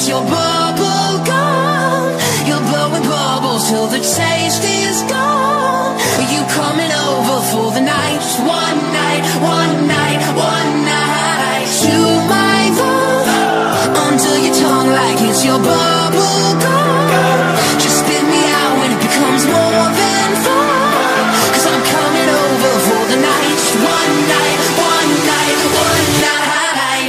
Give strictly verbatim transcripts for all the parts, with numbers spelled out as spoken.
it's your bubble gum. You're blowing bubbles till the taste is gone. Are you coming over for the night? Just one night, one night, one night. To my love, under your tongue like it's your bubble gum. Just spit me out when it becomes more than fun. Cause I'm coming over for the night. Just one night, one night, one night.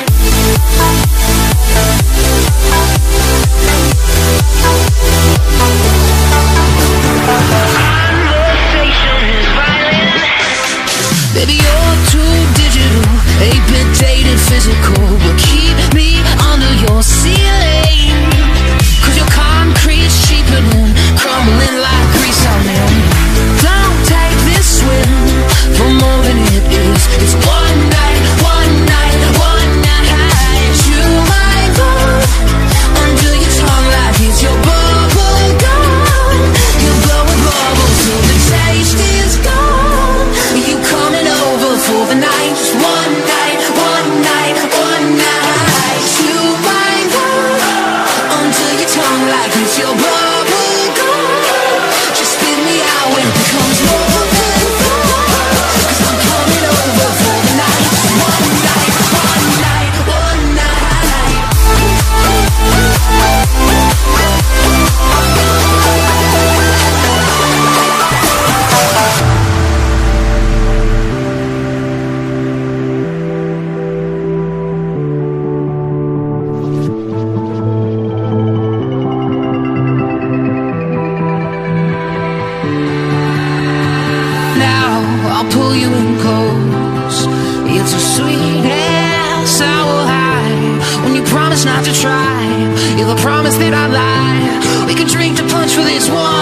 Conversation is violent. Baby, you're too digital, eight-bit dated physical. But keep me under your ceiling. Cause your concrete's cheapening, crumbling like grease on them. Don't take this swim for more than it is. It's one night, one night, one night. You my love, under your tongue like it's your bubble gum. You're blowing bubbles till the taste is gone. Are you coming over for the night? Just one night, one night, one night. You my love, under your tongue like it's your bubble gum. Just spit me out when it becomes more than fun. Cause I'm coming over for the night. Just one night, one night, one night. Now I'll pull you in close. It's a sweet and sour high when you promise not to try. You're the promise that I lie. We can drink the punch for this one